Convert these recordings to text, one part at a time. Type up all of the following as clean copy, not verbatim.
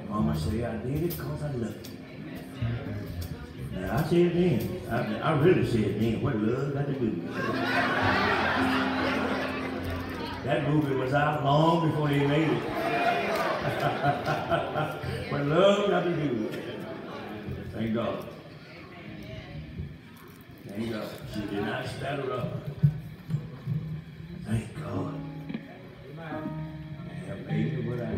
Mama say I did it because I love you. Now I said it then. I really said it then. What love got to do with it? That movie was out long before they made it. What love got to do with it? Thank God. Thank God. She did not stand up. Thank God. They have made me what I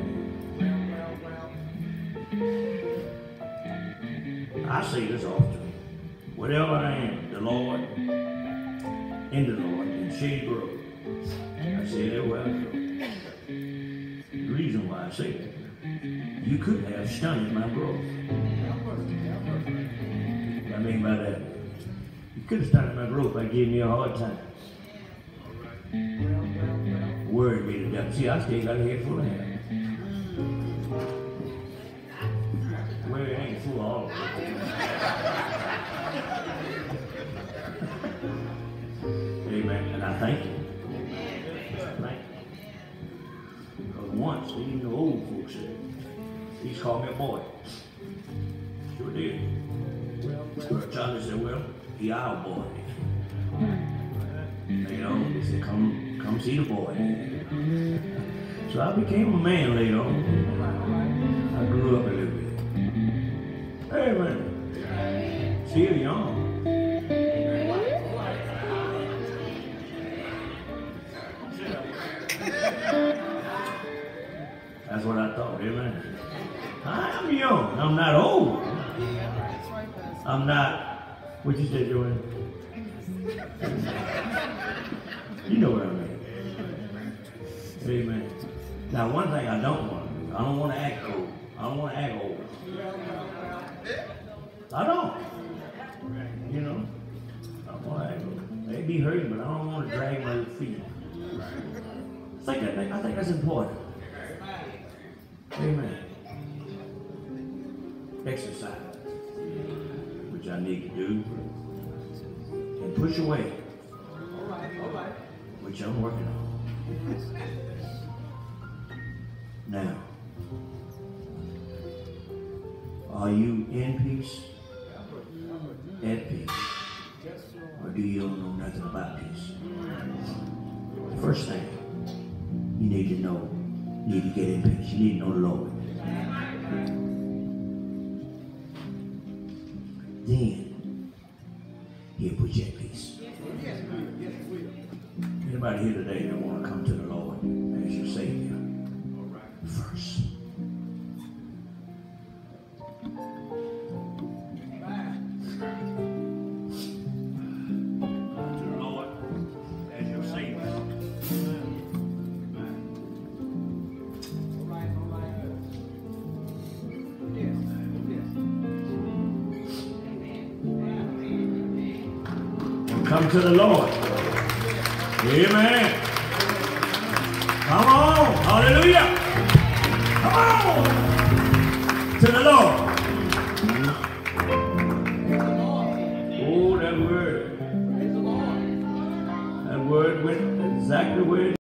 am. I say this often. Whatever I am, the Lord, in the Lord, in Shady Grove. I say that where I go. The reason why I say that, you could have stunted my growth. What I mean by that, you could have stunted my growth by giving me a hard time. Worried me to death. See, I still got a head full of hair. Well, it ain't full of all of it. Amen. And I thank you. Thank you. Because once, even the old folks said, he's called me a boy. Sure did. Well, Charlie said, well, he our boy. You know, he said, come see the boy. So I became a man later on. I grew up a little bit. Hey man, still young. That's what I thought, amen. I'm young, I'm not old. I'm not, what you say, Joanne? You know what I mean. Amen. Now, one thing I don't want to do, I don't want to act old. I don't want to act old. I don't. You know, I don't want to act old. They be hurting, but I don't want to drag my feet. I think that's important. Amen. Exercise, which I need to do, and push away, which I'm working on. Now, are you in peace, at peace, or do you don't know nothing about peace? The first thing you need to know, you need to get in peace. You need to know the Lord. Then He'll put you at peace. Anybody here today that want to come to the Lord as your Savior first? Come to the Lord. Amen. Come on. Hallelujah. Come on. To the Lord. Oh, that word. That word went exactly where it is.